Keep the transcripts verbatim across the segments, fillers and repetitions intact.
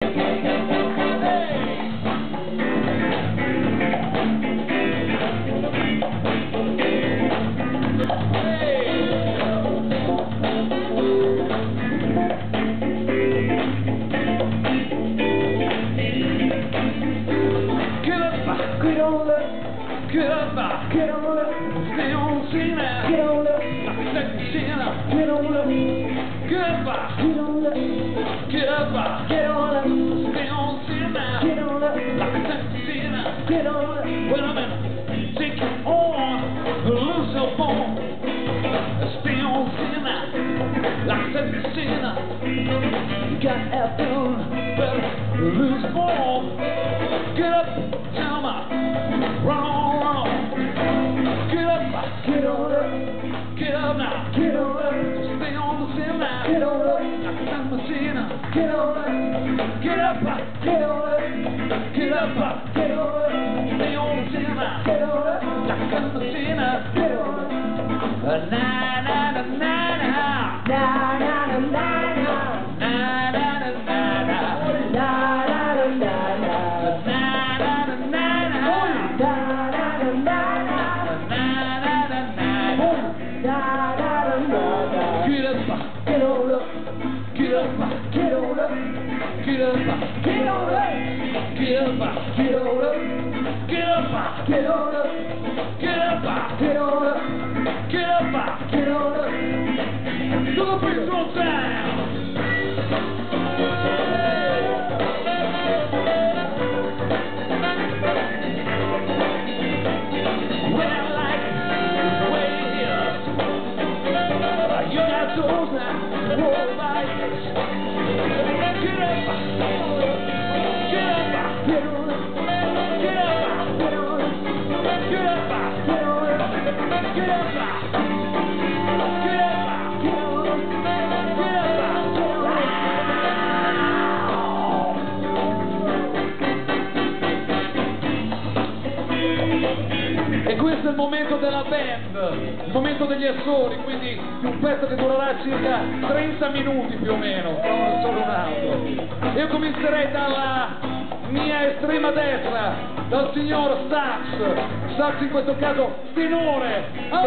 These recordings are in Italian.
Get up, get on up, stay on the scene now. Get on up, let me see now. Get on up, get up, get on up, get up, get on up, stay on the scene now. Get on up, let me see now. Get on up, wait a minute, take it on, lose your bone, stay on the scene now. Like let me see now. You got afternoon, better lose your bone. Get up, tell me, run on. Get on up, get up now, get on up, stay on the scene now, get on up, like a time machine now, get on up, get up, get on up, get up, get on up, stay on the scene now, get on up, like a time machine now, get on up, na na na na na, na na na na na, na na na na na, na na na Get on up, get up, get on up, get up, get on up, get up, get on up, get up, get on up, get up, get on up, get up, get on up, to the baseball sound. Well, like the way it is, you got those now. Get up, get up, get up, get on up, get up, get on up, get up, get on up, get up, get up, get up, get E questo è il momento della band, il momento degli assoli, quindi un pezzo che durerà circa trenta minuti più o meno, non solo un altro. Io comincerei dalla mia estrema destra, dal signor Sax, Sax in questo caso tenore.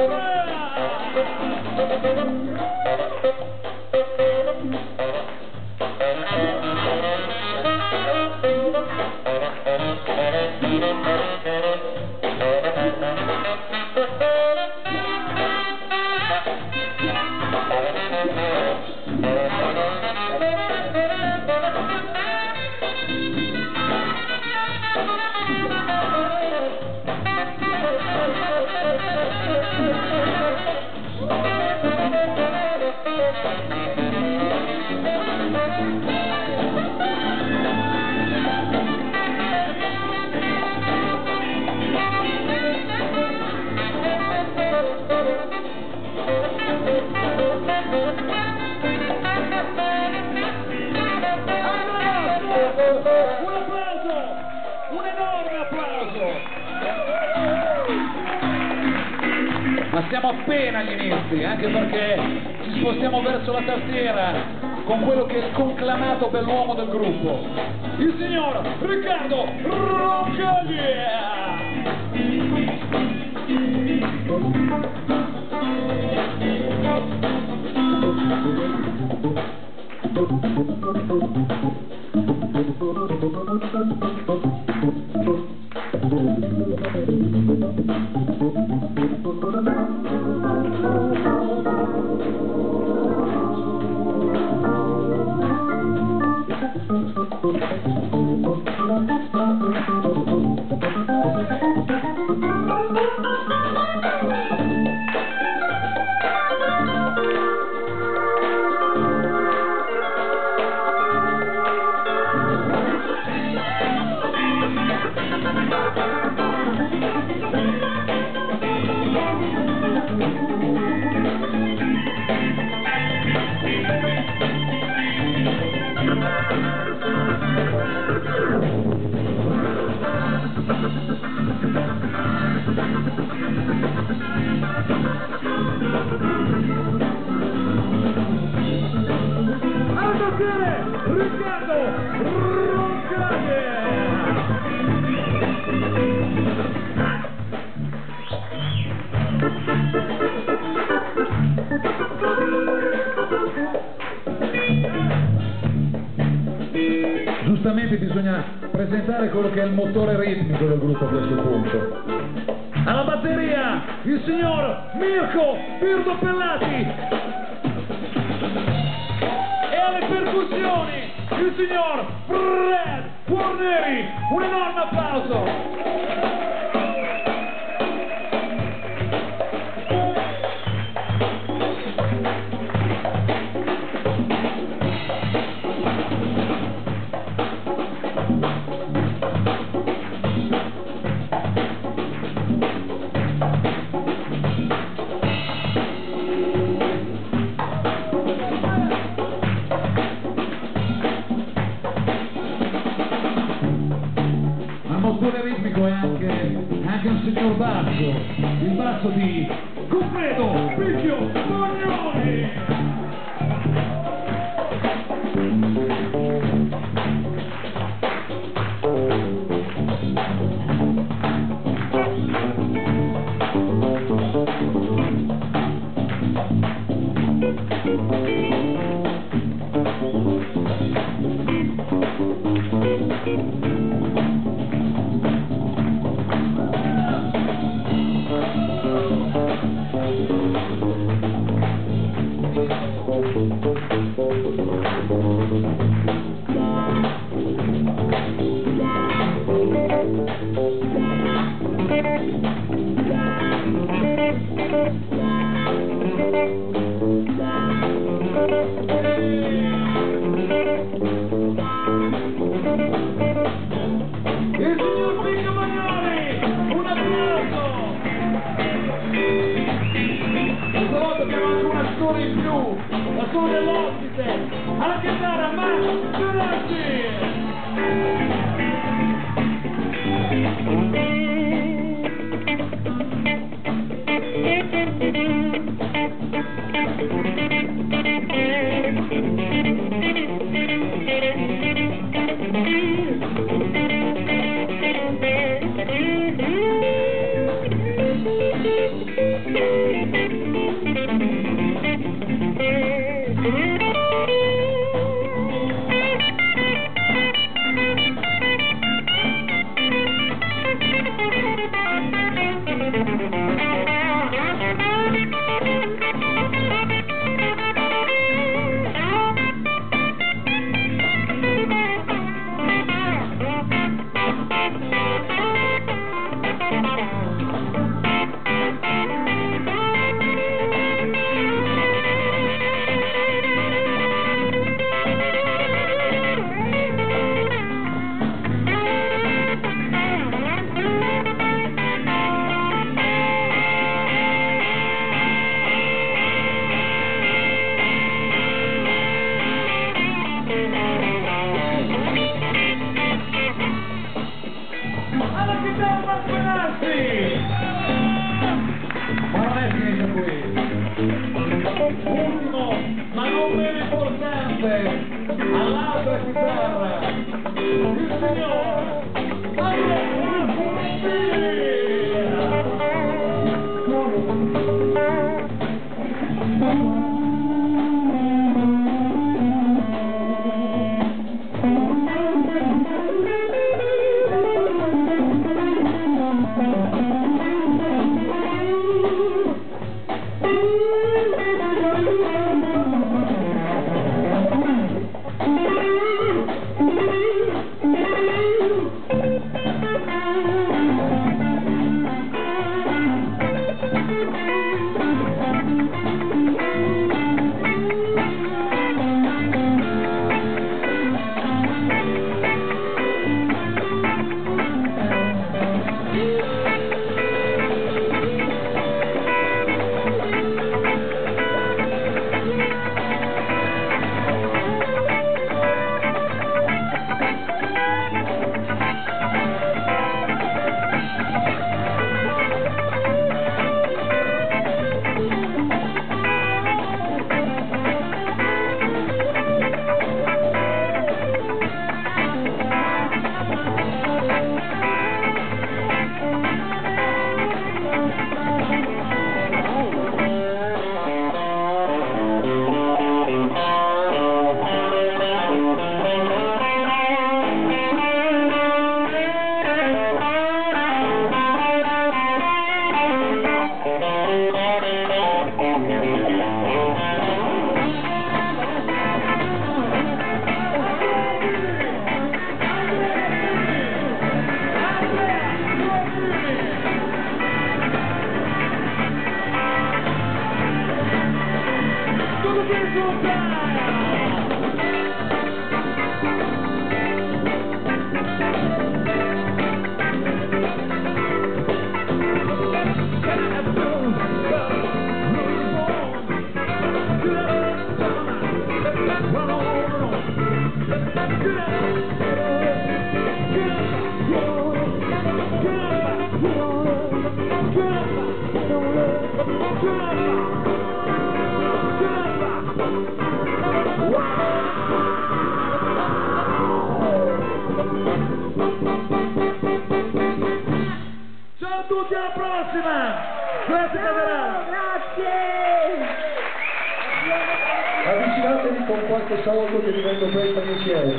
Un applauso, un enorme applauso. Ma siamo appena agli inizi, anche perché ci spostiamo verso la tastiera con quello che è il conclamato bell'uomo del gruppo, il signor Riccardo Roncaglia. giustamente bisogna presentare quello che è il motore ritmico del gruppo a questo punto. Alla batteria il signor Mirko Pirdo Pellati e alle percussioni il signor Fred Guarneri. Un enorme applauso. Il motore ritmico è anche, anche un signor basso, il basso di Goffredo Picchio Bagnoli. Il signor Picchio Bagnoli, un applauso! Questa volta abbiamo anche una storia in più, la storia dell'ospite, alla chitarra Max Gioracci! Ciao a tutti, alla prossima! Grazie Calderara! Grazie! Avvicinatevi con qualche saluto che vi vengo per dieci euro.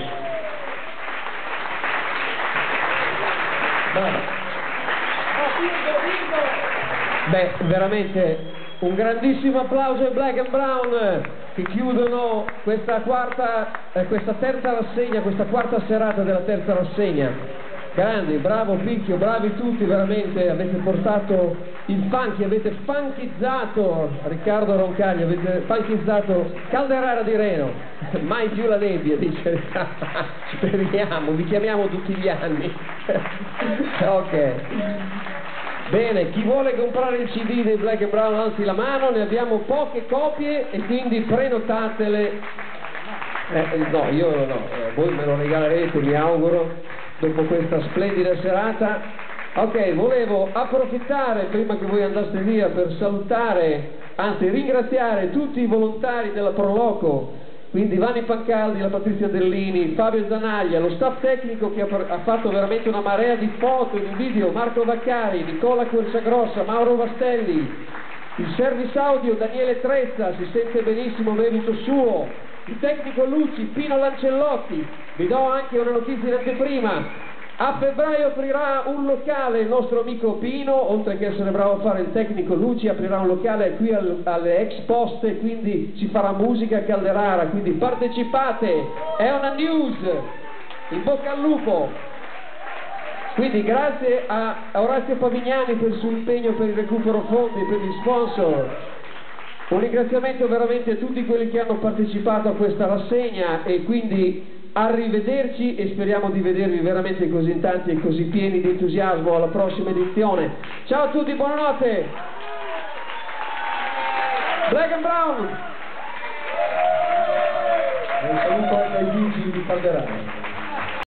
Beh, veramente un grandissimo applauso ai Black and Brown che chiudono questa quarta, eh, questa terza rassegna, questa quarta serata della terza rassegna. Grandi, bravo Picchio, bravi tutti, veramente avete portato il funky, avete funkizzato Riccardo Roncagli, avete funkizzato Calderara di Reno, mai più la nebbia, dice. Speriamo, vi chiamiamo tutti gli anni. Ok. Bene, chi vuole comprare il C D dei Black and Brown alzi la mano, ne abbiamo poche copie e quindi prenotatele. Eh, no, io no, eh, voi me lo regalerete, mi auguro, dopo questa splendida serata. Ok, volevo approfittare prima che voi andaste via per salutare, anzi ringraziare tutti i volontari della Proloco, quindi Vanni Pancaldi, la Patrizia Dellini, Fabio Zanaglia, lo staff tecnico che ha, ha fatto veramente una marea di foto e di video, Marco Vaccari, Nicola Querciagrossa, Mauro Vastelli, il service audio Daniele Trezza, si sente benissimo merito suo, il tecnico Luci, Pino Lancellotti. Vi do anche una notizia in anteprima: a febbraio aprirà un locale il nostro amico Pino, oltre che essere bravo a fare il tecnico Luci, aprirà un locale qui al, alle ex poste, quindi ci farà musica a Calderara, quindi partecipate, è una news, in bocca al lupo. Quindi grazie a Orazio Pavignani per il suo impegno per il recupero fondi, per gli sponsor. Un ringraziamento veramente a tutti quelli che hanno partecipato a questa rassegna e quindi arrivederci e speriamo di vedervi veramente così in tanti e così pieni di entusiasmo alla prossima edizione. Ciao a tutti, buonanotte! Black and Brown! Un saluto anche ai vigili di Calderara.